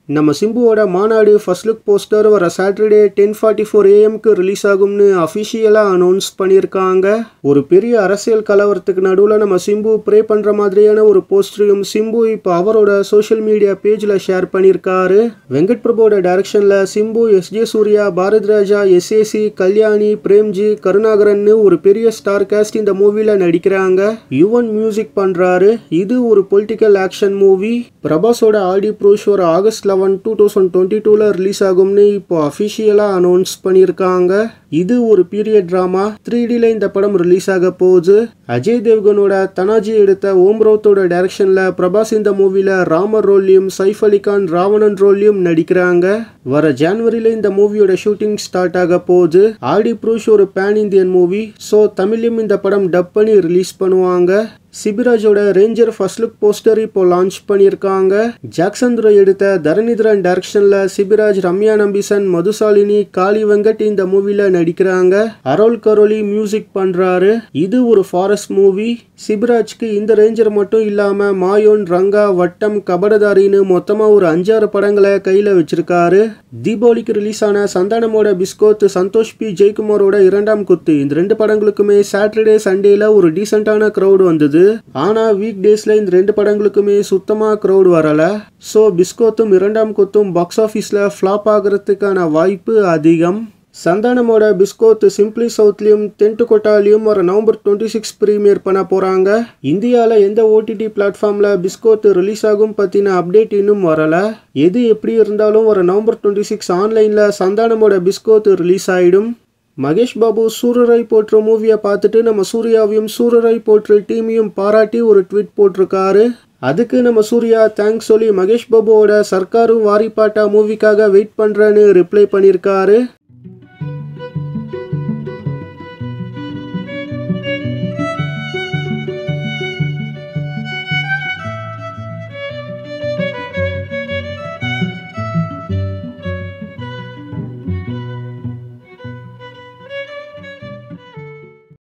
நம்ம சிம்புவோட Maanaadu first look poster வர சாட்டர்டே 10:44 AM ரிலீஸ் ஆகும்னு அஃபிஷியலாக அனௌன்ஸ் பண்ணியிருக்காங்க. ஒரு பெரிய அரசியல் கலவரத்துக்கு நடுவில் நம்ம சிம்பு ப்ரே பண்ணுற மாதிரியான ஒரு போஸ்டரையும் சிம்பு இப்போ அவரோட சோஷியல் மீடியா பேஜில் ஷேர் பண்ணியிருக்காரு. வெங்கட் பிரபுவோட டைரக்ஷனில் சிம்பு, S.J. சூர்யா, பாரத் ராஜா, S.A.C, கல்யாணி, பிரேம்ஜி, கருணாகரன்னு ஒரு பெரிய ஸ்டார் காஸ்ட் இந்த மூவியில் நடிக்கிறாங்க. யுவன் மியூசிக் பண்ணுறாரு. இது ஒரு பொலிட்டிக்கல் ஆக்ஷன் மூவி. பிரபாஸோட ஆடி ப்ரூஷ் ஒரு August 11, 2022 ரிலீஸ் ஆகும்னு இப்போ அஃபிஷியலாக அனௌன்ஸ் பண்ணியிருக்காங்க. இது ஒரு பீரியட் ட்ராமா. 3Dல இந்த படம் ரிலீஸ் ஆக போகுது. அஜய் தேவ்கனோட தனாஜி எடுத்த ஓம் ராவுத்தோட டைரக்ஷன்ல பிரபாஸ் இந்த மூவில ராமர் ரோல்லையும், சைஃப் அலி கான் ராவணன் ரோல்லையும் நடிக்கிறாங்க. வர ஜனவரியில இந்த மூவியோட ஷூட்டிங் ஸ்டார்ட் ஆக போகுது. ஆடி ப்ரூஷ் ஒரு பேன் இந்தியன் மூவி. ஸோ தமிழ்லையும் இந்த படம் டப் பண்ணி ரிலீஸ் பண்ணுவாங்க. சிபிராஜோட ரேஞ்சர் ஃபர்ஸ்ட் லுக் போஸ்டர் இப்போ லான்ச் பண்ணியிருக்காங்க. ஜாக்சன் துரை எடுத்த தரணிதரன் டைரக்ஷன்ல சிபிராஜ், ரம்யா நம்பிசன், மதுசாலினி, காளி வெங்கட் இந்த மூவில நடிக்கிறாங்க. அரோல் கரோலி மியூசிக் பண்றாரு. இது ஒரு ஃபாரஸ்ட் மூவி. சிபிராஜ்க்கு இந்த ரேஞ்சர் மட்டும் இல்லாம மாயோன், ரங்கா, வட்டம், கபடதாரின்னு மொத்தமா ஒரு 5-6 படங்களை கையில வச்சிருக்காரு. தீபாவளிக்கு ரிலீஸ் ஆன சந்தானமோட பிஸ்கோத், சந்தோஷ் பி ஜெயக்குமாரோட 2ஆம் குத்து, இந்த 2 படங்களுக்குமே சாட்டர்டே சண்டேல ஒரு டீசென்டான கிரௌட் வந்தது. ஆனா வீக் டேஸ்ல இந்த 2 படங்களுக்குமே சுத்தமா கிரௌட் வரல. சோ பிஸ்கோத்தும் 2ஆம் குத்தும் பாக்ஸ் ஆபீஸ்ல ஃபிளாப் ஆகிறதுக்கான வாய்ப்பு அதிகம். சந்தானமோட பிஸ்கோத் சிம்பிளி சவுத்லையும் தென்டுகொட்டாலையும் வர நவம்பர் 26 பிரீமியர் பண்ண போறாங்க. இந்தியாவில் எந்த OTT பிளாட்ஃபார்ம்ல பிஸ்கோத் ரிலீஸ் ஆகும் பத்தின அப்டேட் இன்னும் வரல. எது எப்படி இருந்தாலும் வர நவம்பர் 26 ஆன்லைன்ல சந்தானமோட பிஸ்கோத் ரிலீஸ் ஆயிடும். மகேஷ் பாபு சூரரை போற்று மூவியை பார்த்துட்டு நம்ம சூர்யாவையும் சூரரை போற்று டீமையும் பாராட்டி ஒரு ட்வீட் போட்டிருக்காரு. அதுக்கு நம்ம சூர்யா தேங்க்ஸ் சொல்லி மகேஷ் பாபுவோட சர்க்காரும் வாரிப்பாட்டா மூவிக்காக வெயிட் பண்றேன்னு ரிப்ளை பண்ணியிருக்காரு.